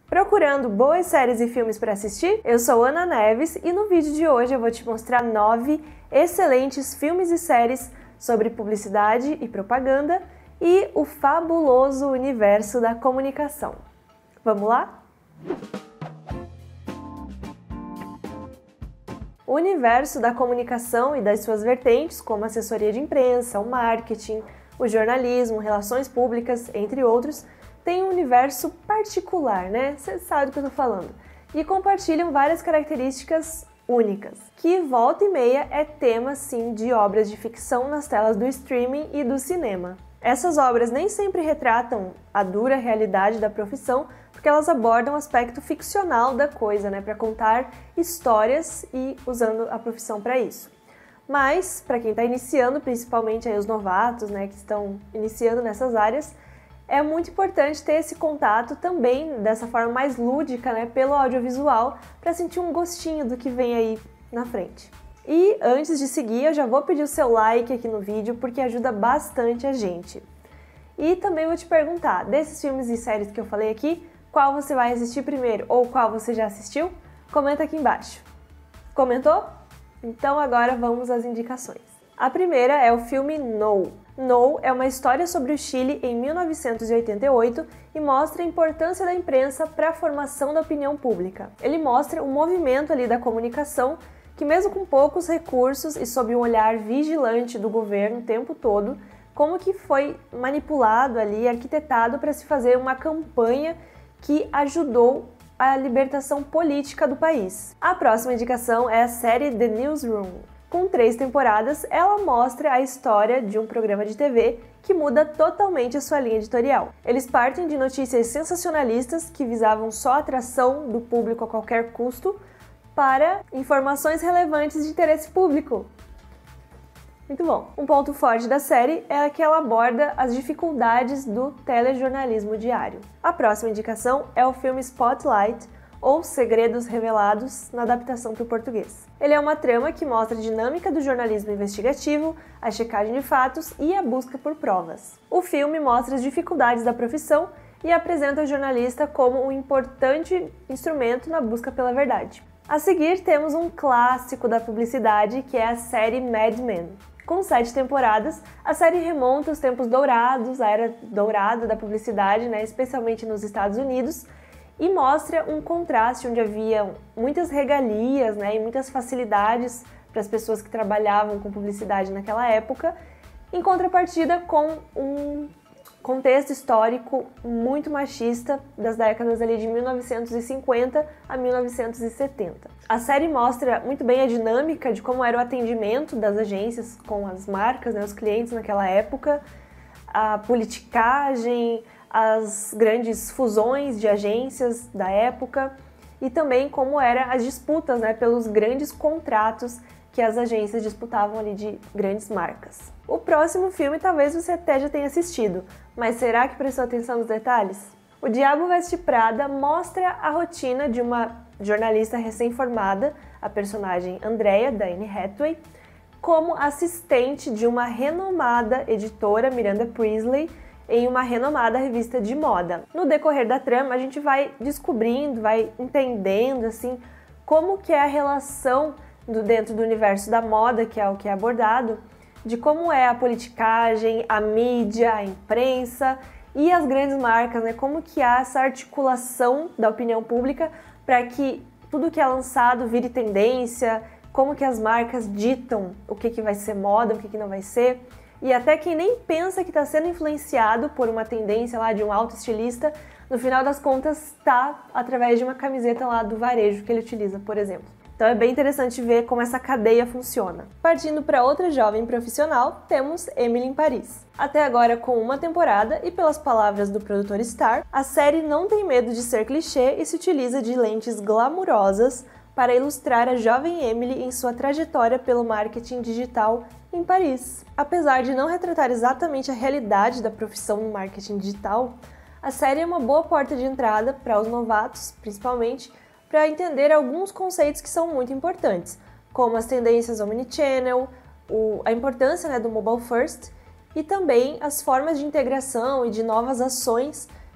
Procurando boas séries e filmes para assistir? Eu sou Ana Neves e no vídeo de hoje eu vou te mostrar 9 excelentes filmes e séries sobre publicidade e propaganda e o fabuloso universo da comunicação. Vamos lá? O universo da comunicação e das suas vertentes, como assessoria de imprensa, o marketing, o jornalismo, relações públicas, entre outros, tem um universo particular, né? Você sabe do que eu tô falando. E compartilham várias características únicas, que volta e meia é tema, sim, de obras de ficção nas telas do streaming e do cinema. Essas obras nem sempre retratam a dura realidade da profissão, porque elas abordam o aspecto ficcional da coisa, né? Para contar histórias e usando a profissão para isso. Mas, para quem está iniciando, principalmente aí os novatos, né, que estão iniciando nessas áreas, é muito importante ter esse contato também dessa forma mais lúdica, né, pelo audiovisual, para sentir um gostinho do que vem aí na frente. E antes de seguir, eu já vou pedir o seu like aqui no vídeo, porque ajuda bastante a gente. E também vou te perguntar, desses filmes e séries que eu falei aqui, qual você vai assistir primeiro ou qual você já assistiu? Comenta aqui embaixo. Comentou? Então agora vamos às indicações. A primeira é o filme No. No é uma história sobre o Chile em 1988 e mostra a importância da imprensa para a formação da opinião pública. Ele mostra o movimento ali da comunicação que, mesmo com poucos recursos e sob um olhar vigilante do governo o tempo todo, como que foi manipulado ali, arquitetado para se fazer uma campanha que ajudou a libertação política do país. A próxima indicação é a série The Newsroom. Com 3 temporadas, ela mostra a história de um programa de TV que muda totalmente a sua linha editorial. Eles partem de notícias sensacionalistas que visavam só a atração do público a qualquer custo para informações relevantes de interesse público. Muito bom. Um ponto forte da série é que ela aborda as dificuldades do telejornalismo diário. A próxima indicação é o filme Spotlight, ou Segredos Revelados, na adaptação para o português. Ele é uma trama que mostra a dinâmica do jornalismo investigativo, a checagem de fatos e a busca por provas. O filme mostra as dificuldades da profissão e apresenta o jornalista como um importante instrumento na busca pela verdade. A seguir, temos um clássico da publicidade, que é a série Mad Men. Com 7 temporadas, a série remonta aos tempos dourados, a era dourada da publicidade, né, especialmente nos Estados Unidos, e mostra um contraste onde havia muitas regalias, né, e muitas facilidades para as pessoas que trabalhavam com publicidade naquela época, em contrapartida com um contexto histórico muito machista das décadas ali de 1950 a 1970. A série mostra muito bem a dinâmica de como era o atendimento das agências com as marcas, né, os clientes naquela época, a politicagem, as grandes fusões de agências da época e também como eram as disputas, né, pelos grandes contratos que as agências disputavam ali de grandes marcas. O próximo filme talvez você até já tenha assistido, mas será que prestou atenção nos detalhes? O Diabo Veste Prada mostra a rotina de uma jornalista recém-formada, a personagem Andrea, da Anne Hathaway, como assistente de uma renomada editora, Miranda Priestly, em uma renomada revista de moda. No decorrer da trama, a gente vai descobrindo, vai entendendo assim como que é a relação dentro do universo da moda, que é o que é abordado, de como é a politicagem, a mídia, a imprensa e as grandes marcas, né? Como que há essa articulação da opinião pública para que tudo que é lançado vire tendência, como que as marcas ditam o que vai ser moda, o que não vai ser. E até quem nem pensa que está sendo influenciado por uma tendência lá de um alto estilista, no final das contas está através de uma camiseta lá do varejo que ele utiliza, por exemplo. Então é bem interessante ver como essa cadeia funciona. Partindo para outra jovem profissional, temos Emily em Paris. Até agora com 1 temporada e pelas palavras do produtor Star, a série não tem medo de ser clichê e se utiliza de lentes glamourosas para ilustrar a jovem Emily em sua trajetória pelo marketing digital em Paris. Apesar de não retratar exatamente a realidade da profissão no marketing digital, a série é uma boa porta de entrada para os novatos, principalmente, para entender alguns conceitos que são muito importantes, como as tendências omnichannel, a importância, né, do mobile first e também as formas de integração e de novas ações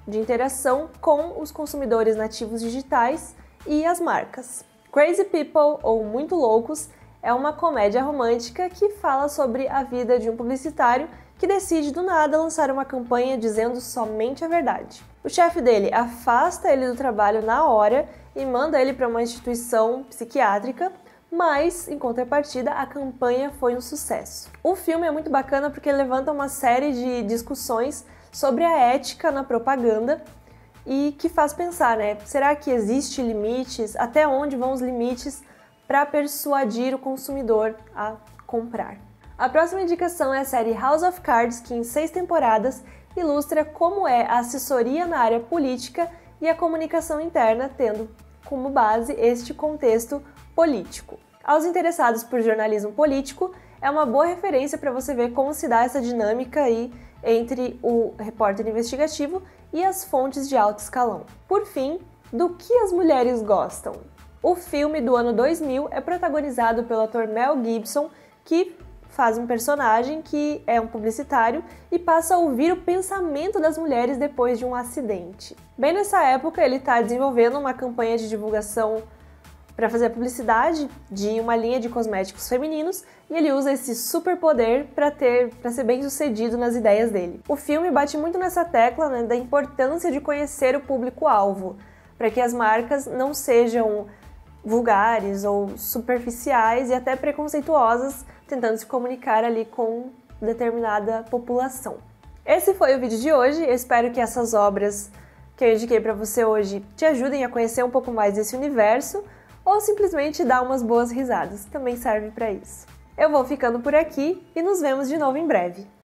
de interação com os consumidores nativos digitais e as marcas. Crazy People, ou Muito Loucos, é uma comédia romântica que fala sobre a vida de um publicitário que decide do nada lançar uma campanha dizendo somente a verdade. O chefe dele afasta ele do trabalho na hora e manda ele para uma instituição psiquiátrica, mas, em contrapartida, a campanha foi um sucesso. O filme é muito bacana porque levanta uma série de discussões sobre a ética na propaganda e que faz pensar, né? Será que existe limites? Até onde vão os limites para persuadir o consumidor a comprar? A próxima indicação é a série House of Cards, que em 6 temporadas ilustra como é a assessoria na área política e a comunicação interna, tendo como base este contexto político. Aos interessados por jornalismo político, é uma boa referência para você ver como se dá essa dinâmica aí entre o repórter investigativo e as fontes de alto escalão. Por fim, do que as mulheres gostam? O filme do ano 2000 é protagonizado pelo ator Mel Gibson, que faz um personagem que é um publicitário e passa a ouvir o pensamento das mulheres depois de um acidente. Bem nessa época, ele está desenvolvendo uma campanha de divulgação para fazer a publicidade de uma linha de cosméticos femininos e ele usa esse superpoder para ser bem sucedido nas ideias dele. O filme bate muito nessa tecla, né, da importância de conhecer o público-alvo, para que as marcas não sejam vulgares ou superficiais e até preconceituosas, tentando se comunicar ali com determinada população. Esse foi o vídeo de hoje, eu espero que essas obras que eu indiquei para você hoje te ajudem a conhecer um pouco mais desse universo ou simplesmente dar umas boas risadas, também serve para isso. Eu vou ficando por aqui e nos vemos de novo em breve.